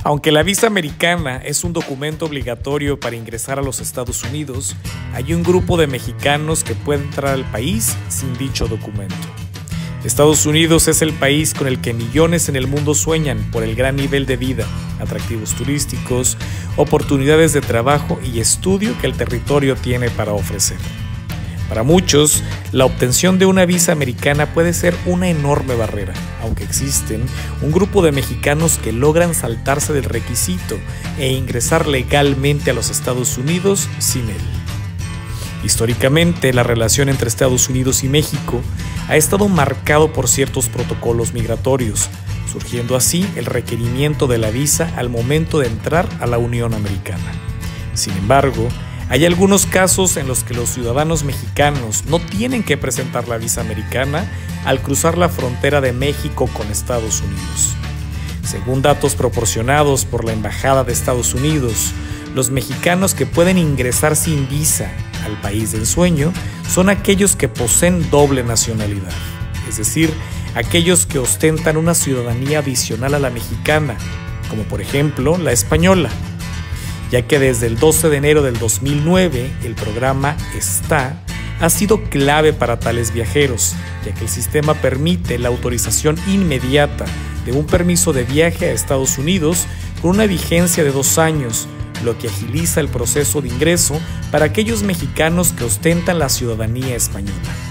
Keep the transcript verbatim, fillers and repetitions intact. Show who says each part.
Speaker 1: Aunque la visa americana es un documento obligatorio para ingresar a los Estados Unidos, hay un grupo de mexicanos que puede entrar al país sin dicho documento. Estados Unidos es el país con el que millones en el mundo sueñan por el gran nivel de vida, atractivos turísticos, oportunidades de trabajo y estudio que el territorio tiene para ofrecer. Para muchos, la obtención de una visa americana puede ser una enorme barrera, aunque existen un grupo de mexicanos que logran saltarse del requisito e ingresar legalmente a los Estados Unidos sin él. Históricamente, la relación entre Estados Unidos y México ha estado marcado por ciertos protocolos migratorios, surgiendo así el requerimiento de la visa al momento de entrar a la Unión Americana. Sin embargo, hay algunos casos en los que los ciudadanos mexicanos no tienen que presentar la visa americana al cruzar la frontera de México con Estados Unidos. Según datos proporcionados por la Embajada de Estados Unidos, los mexicanos que pueden ingresar sin visa al país de ensueño son aquellos que poseen doble nacionalidad, es decir, aquellos que ostentan una ciudadanía adicional a la mexicana, como por ejemplo la española, ya que desde el doce de enero del dos mil nueve el programa ESTA ha sido clave para tales viajeros, ya que el sistema permite la autorización inmediata de un permiso de viaje a Estados Unidos con una vigencia de dos años, lo que agiliza el proceso de ingreso para aquellos mexicanos que ostentan la ciudadanía española.